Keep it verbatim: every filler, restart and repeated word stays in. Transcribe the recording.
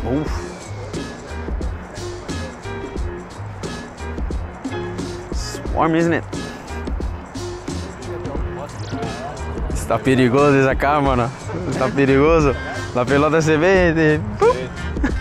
Uf. It's warm, isn't it? Está perigoso essa cá, mano. Está perigoso. La pelota se vê.